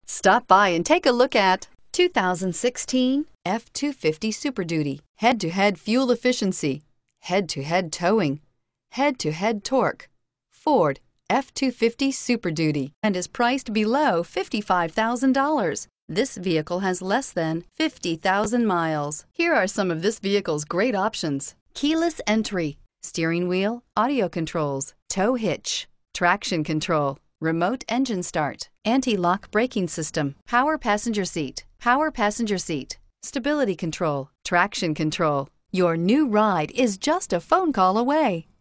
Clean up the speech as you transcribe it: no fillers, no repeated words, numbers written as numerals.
Stop by and take a look at 2016 F-250 Super Duty. Head-to-head fuel efficiency, head-to-head towing, head-to-head torque. Ford F-250 Super Duty, and is priced below $55,000. This vehicle has less than 50,000 miles. Here are some of this vehicle's great options: keyless entry, steering wheel audio controls, tow hitch, traction control, remote engine start, anti-lock braking system, power passenger seat, stability control, traction control. Your new ride is just a phone call away.